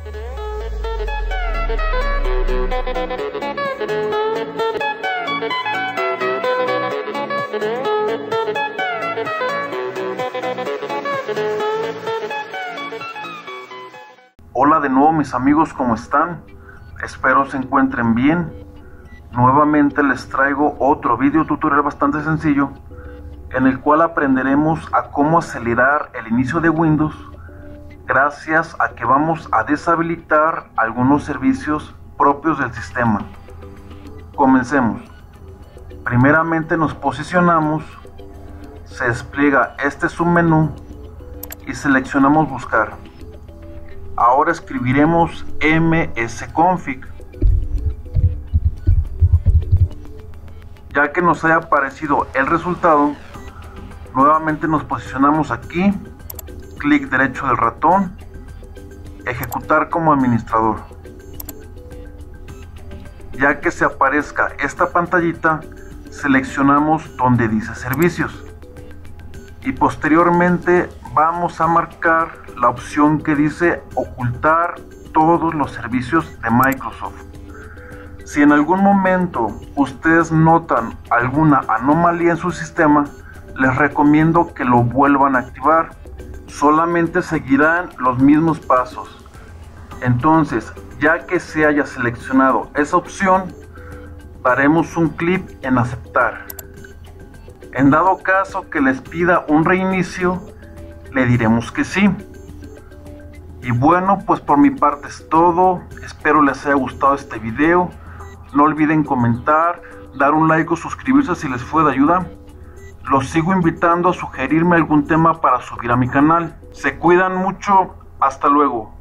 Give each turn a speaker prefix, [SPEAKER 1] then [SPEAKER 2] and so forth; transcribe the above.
[SPEAKER 1] Hola de nuevo mis amigos, ¿cómo están? Espero se encuentren bien. Nuevamente les traigo otro video tutorial bastante sencillo en el cual aprenderemos a cómo acelerar el inicio de Windows gracias a que vamos a deshabilitar algunos servicios propios del sistema. Comencemos. Primeramente nos posicionamos, se despliega este submenú y seleccionamos buscar. Ahora escribiremos msconfig. Ya que nos haya aparecido el resultado, nuevamente nos posicionamos aquí, clic derecho del ratón, ejecutar como administrador. Ya que se aparezca esta pantallita, seleccionamos donde dice servicios y posteriormente vamos a marcar la opción que dice ocultar todos los servicios de Microsoft. Si en algún momento ustedes notan alguna anomalía en su sistema, les recomiendo que lo vuelvan a activar. Solamente seguirán los mismos pasos. Entonces, ya que se haya seleccionado esa opción, daremos un clic en aceptar. En dado caso que les pida un reinicio, le diremos que sí. Y bueno, pues por mi parte es todo. Espero les haya gustado este video. No olviden comentar, dar un like o suscribirse si les fue de ayuda. Los sigo invitando a sugerirme algún tema para subir a mi canal. Se cuidan mucho. Hasta luego.